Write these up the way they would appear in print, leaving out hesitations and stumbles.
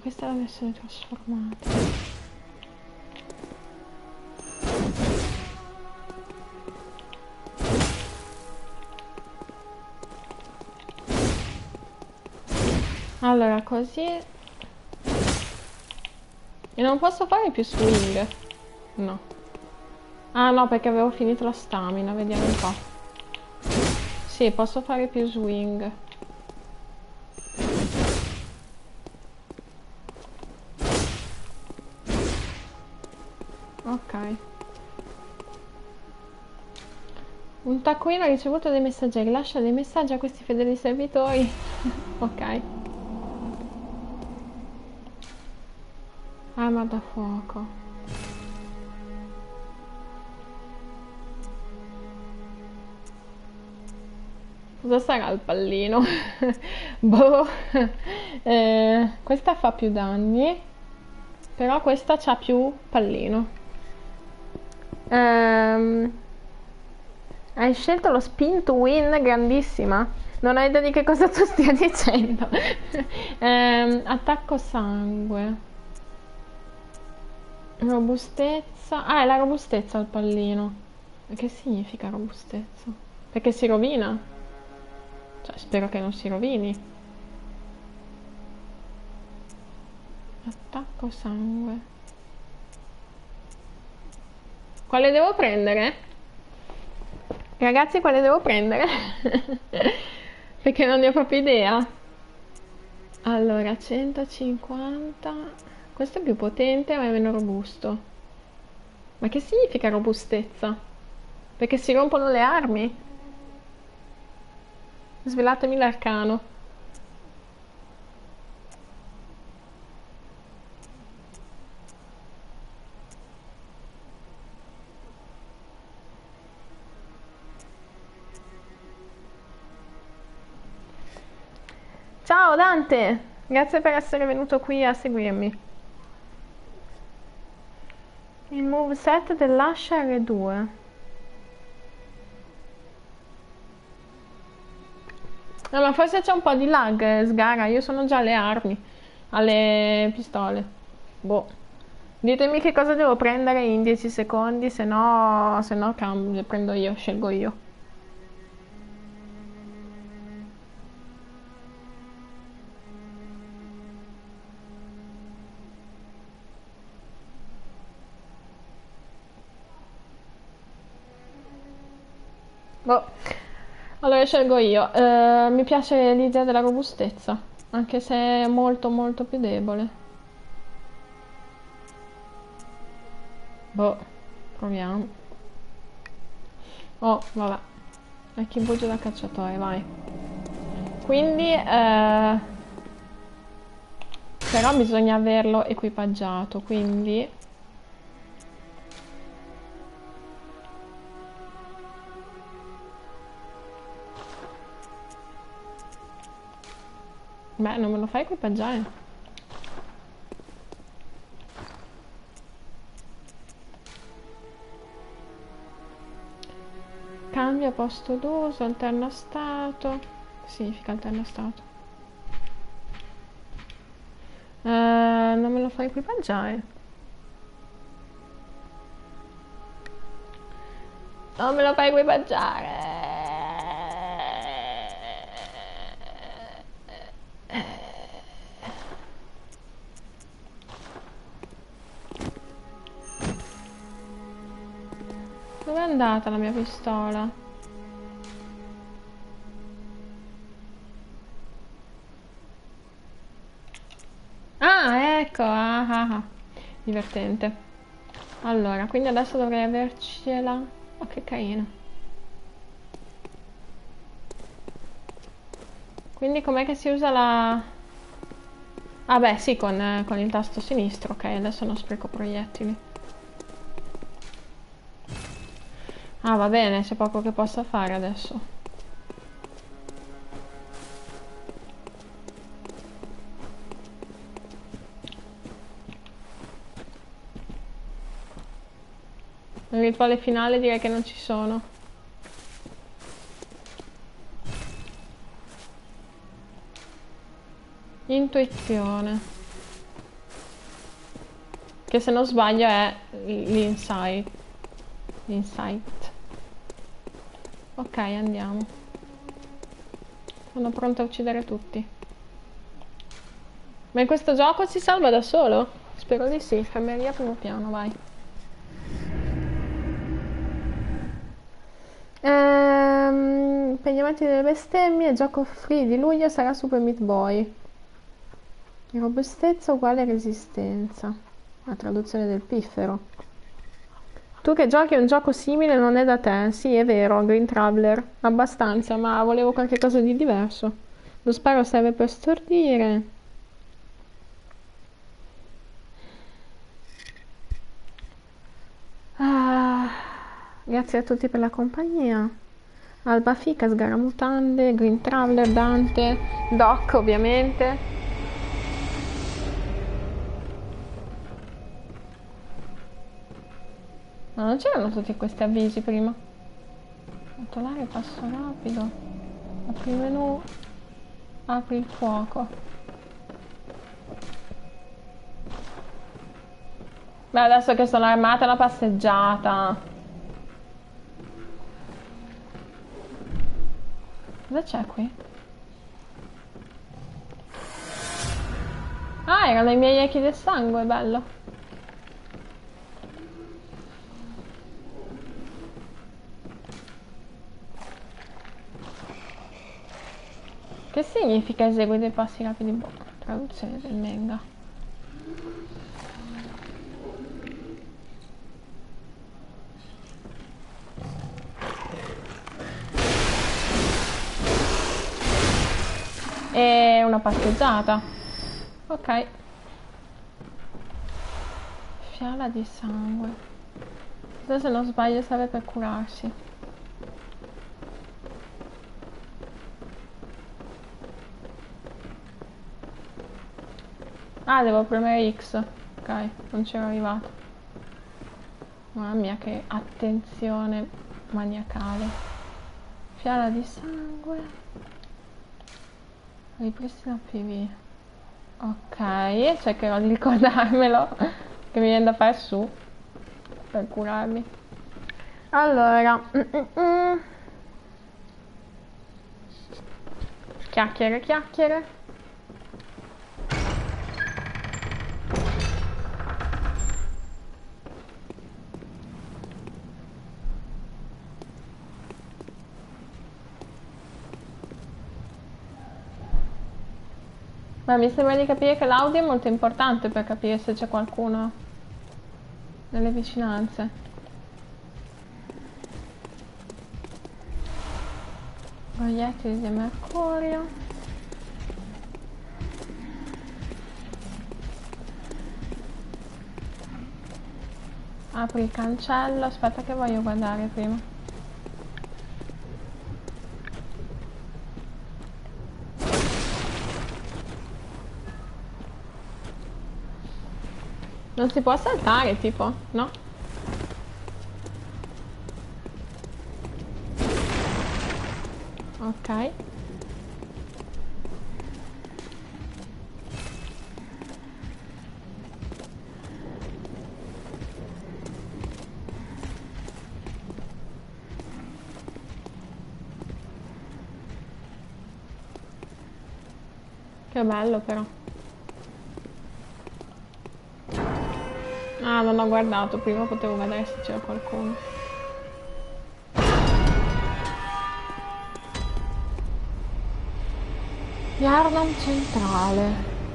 questa è la versione trasformata. Allora, così... E non posso fare più swing? No. Ah no, perché avevo finito la stamina, vediamo un po'. Sì, posso fare più swing. Ok. Un taccuino ha ricevuto dei messaggeri. Lascia dei messaggi a questi fedeli servitori. Ok. Arma da fuoco. Cosa sarà il pallino? Boh. Questa fa più danni. Però questa c'ha più pallino. Hai scelto lo spin to win, grandissima. Non hai idea di che cosa tu stia dicendo. Attacco sangue. Robustezza. Ah, è la robustezza il pallino. Ma che significa robustezza? Perché si rovina? Cioè, spero che non si rovini. Attacco sangue. Quale devo prendere? Ragazzi, quale devo prendere? Perché non ne ho proprio idea. Allora, 150. Questo è più potente ma è meno robusto. Ma che significa robustezza? Perché si rompono le armi? Svelatemi l'arcano. Ciao Dante! Grazie per essere venuto qui a seguirmi. Il moveset dell'Asha R2. No, ma forse c'è un po' di lag, Sgara. Io sono già alle armi, alle pistole. Boh. Ditemi che cosa devo prendere in 10 secondi, se no cambio, prendo io, scelgo io. Boh. Allora scelgo io. Mi piace l'idea della robustezza, anche se è molto molto più debole. Boh, proviamo. Oh, vabbè. Archibugio da cacciatore, vai. Quindi, però bisogna averlo equipaggiato, quindi... Beh, non me lo fai equipaggiare. Cambia posto d'uso, alterna stato. Che significa alterna stato? Non me lo fai equipaggiare. Non me lo fai equipaggiare. Dove è andata la mia pistola? Ah, ecco. Ah. Divertente. Allora, quindi adesso dovrei avercela. Oh, che carina. Quindi com'è che si usa la... Ah beh, sì, con il tasto sinistro. Ok, adesso non spreco proiettili. Ah, va bene, c'è poco che possa fare adesso. Il rituale finale direi che non ci sono. Intuizione. Che se non sbaglio è l'insight. L'insight. Ok, andiamo. Sono pronta a uccidere tutti. Ma in questo gioco si salva da solo? Spero di sì. Infermeria primo piano, vai. Per gli amanti delle bestemmie, il gioco free di luglio sarà Super Meat Boy. Robustezza uguale resistenza. La traduzione del piffero. Tu che giochi un gioco simile non è da te. Sì, è vero, Green Traveler. Abbastanza, ma volevo qualche cosa di diverso. Lo sparo serve per stordire. Ah, grazie a tutti per la compagnia. Alba Fica, Sgaramutande, Green Traveler, Dante, Doc ovviamente. Ma non c'erano tutti questi avvisi prima? Rotolare passo rapido. Apri il menu. Apri il fuoco. Beh, adesso che sono armata è una passeggiata. Cosa c'è qui? Ah, erano i miei echi del sangue, bello. Che significa esegui dei passi rapidi? Boh, traduzione del manga. E una passeggiata. Ok. Fiala di sangue. Questo, se non sbaglio, serve per curarsi. Ah, devo premere X. Ok, non c'ero arrivato. Mamma mia, che attenzione maniacale. Fiala di sangue. Ripristina PV. Ok, cercherò di ricordarmelo. Che mi viene da fare su. Per curarmi. Allora. Chiacchiere, chiacchiere. Ma mi sembra di capire che l'audio è molto importante per capire se c'è qualcuno nelle vicinanze. Proiettili di mercurio. Apri il cancello. Aspetta che voglio guardare prima. Non si può saltare, tipo, no? Ok. Che bello però. Ah, non ho guardato, prima potevo vedere se c'era qualcuno. Yharnam centrale.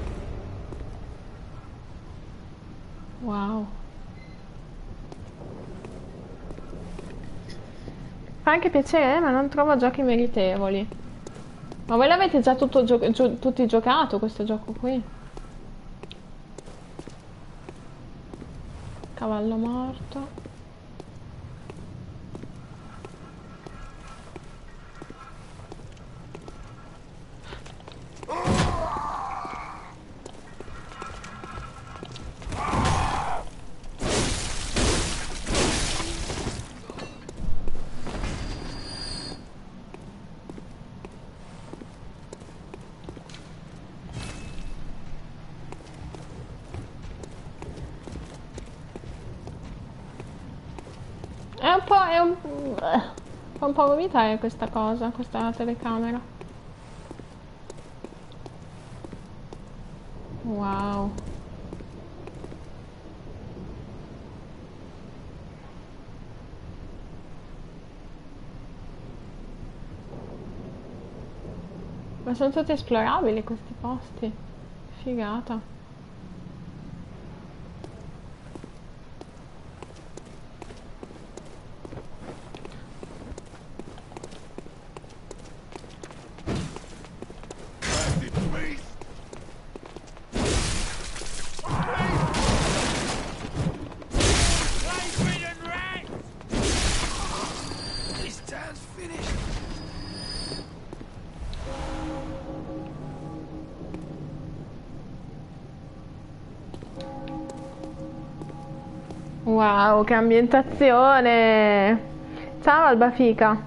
Wow. Fa anche piacere, ma non trovo giochi meritevoli. Ma voi l'avete già tutti giocato questo gioco qui? Cavallo morto. Fa un po' vomitare questa cosa, questa telecamera. Wow. Ma sono tutti esplorabili questi posti. Figata. Wow, che ambientazione! Ciao Albafica.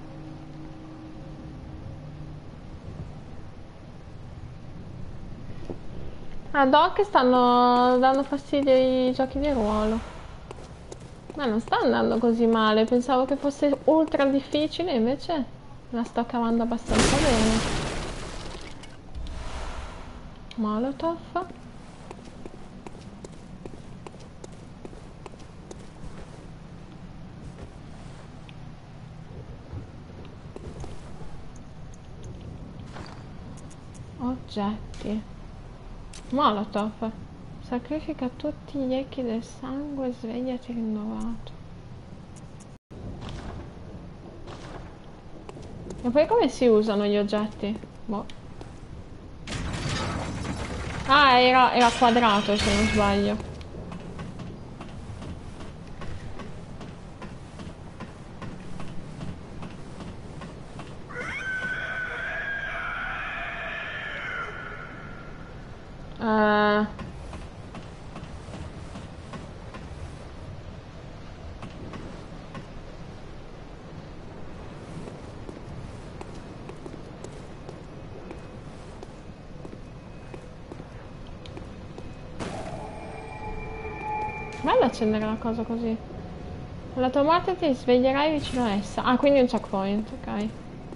A Doc stanno dando fastidio i giochi di ruolo. Ma non sta andando così male, pensavo che fosse ultra difficile, invece la sto cavando abbastanza bene. Molotov. Oggetti. Molotov. Sacrifica tutti gli echi del sangue e svegliati rinnovato. E poi come si usano gli oggetti? Boh. Ah, era quadrato se non sbaglio. Eh, bello accendere la cosa così. Alla tua morte ti sveglierai vicino a essa. Ah, quindi un checkpoint, ok.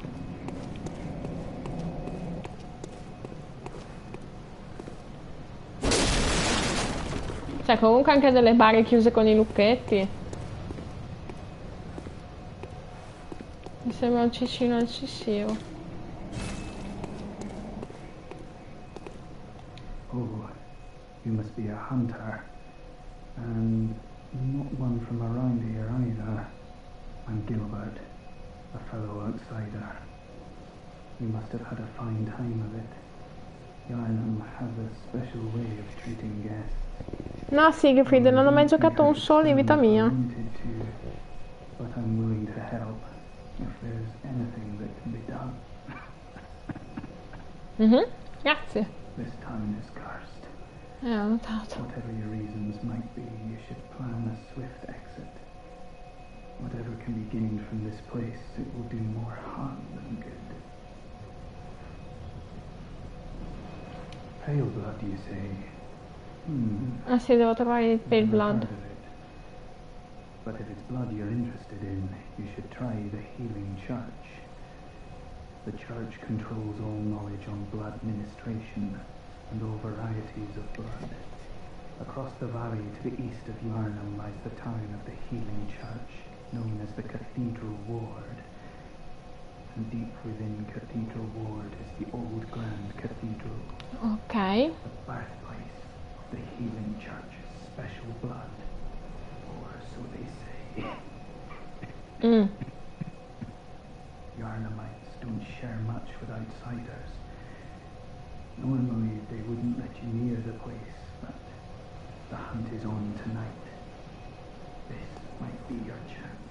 Cioè, comunque anche delle bare chiuse con i lucchetti. Mi sembra un cicino eccessivo. Oh, you must be a hunter. And not one from around here either. I'm Gilbert, a fellow outsider. You must have had a fine time of it. Yarnum has a special way of treating guests. No, Siegfried, non ho mai giocato un solo in vita mia. But I'm willing to help if there's anything that can be done. Grazie. This town is cursed. Ho notato. Whatever your reasons might be, you should plan a swift exit. Whatever can be gained from this place, it will do more harm than good. Pale blood, you say? Ah sì, devo trovare il pale Never blood. heard of it. But if it's blood you're interested in, you should try the Healing Church. The church controls all knowledge on blood ministration and all varieties of blood. Across the valley to the east of Yarnum lies the town of the Healing Church, known as the Cathedral Ward. And deep within Cathedral Ward is the old Grand Cathedral, Ok. the birthplace of the Healing Church's special blood. Or so they say. Yarnumites don't share much with outsiders. Normally they wouldn't let you near the place, but the hunt is on tonight. This might be your chance.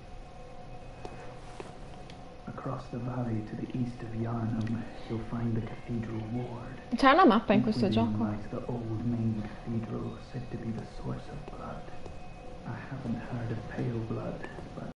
Across the valley to the east of Yarnum, you'll find the Cathedral Ward. C'è una mappa in questo Within gioco. lies the old main cathedral, said to be the source of blood. I haven't heard of pale blood,